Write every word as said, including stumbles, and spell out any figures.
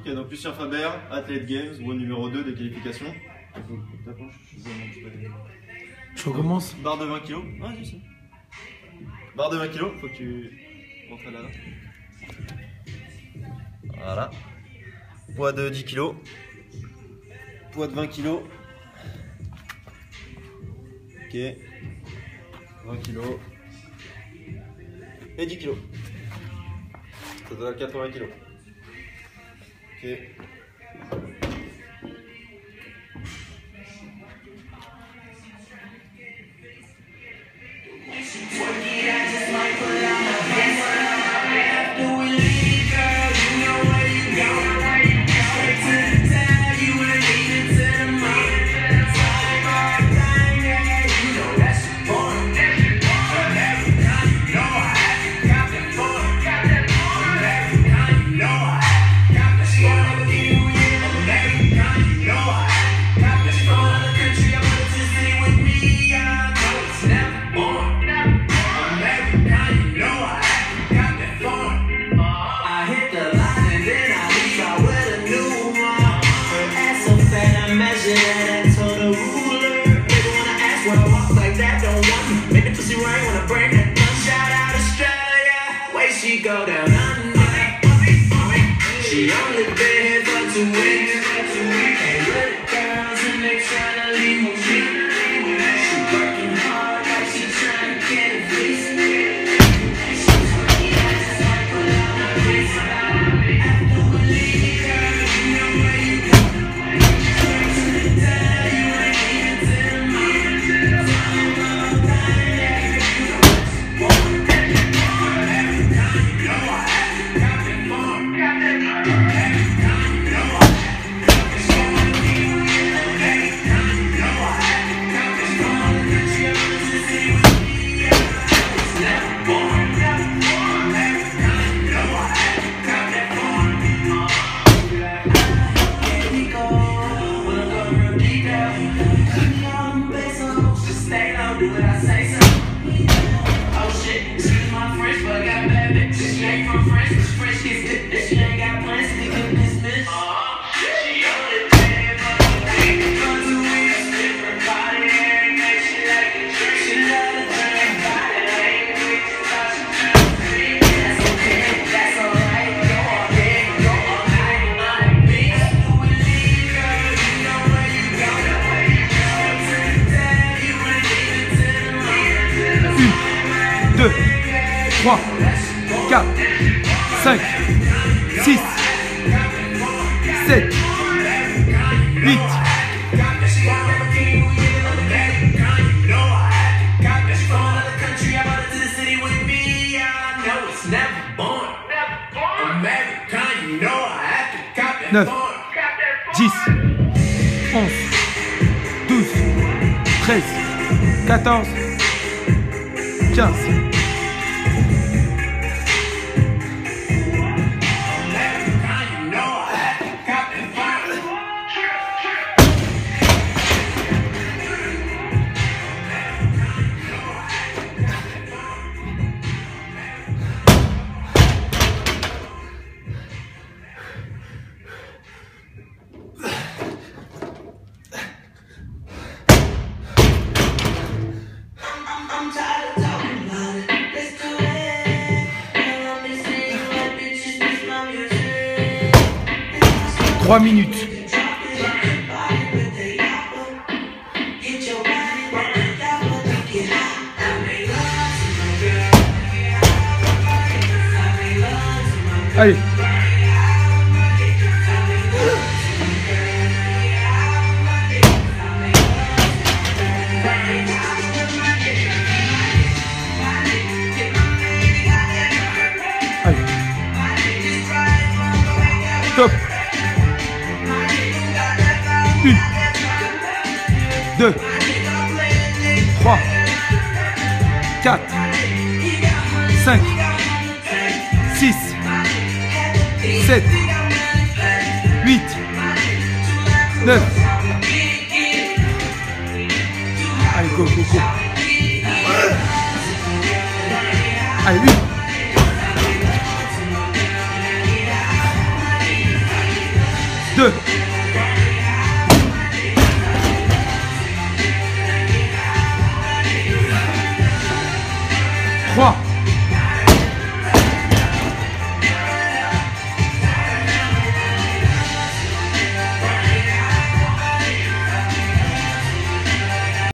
Ok, donc Lucien Faber, Athlete Games, voie numéro deux des qualifications. Je recommence. Barre de vingt kilos. Ah, si, si. Barre de vingt kilos, faut que tu rentres là. Voilà. Poids de dix kilos. Poids de vingt kilos. Ok. vingt kilos. Et dix kilos. Ça donne quatre-vingts kilos. Ok. She go down under. She only been here for two weeks. Ain't good girls and they tryna leave with me. She working hard like she tryna get a piece. She's working hard just like put on a piece. After we leave, girl, you know where you go. Straight to the top, you ain't even to the moon. Tell me one more time that you know what's one. deux, trois, quatre, cinq, six, sept, huit. neuf, dix, onze, douze, treize, quatorze, quinze. Trois minutes. Allez. Allez. Stop. Une, deux, trois, quatre, cinq, six, sept, huit, neuf. Allez, go, go, go. Allez, une. deux.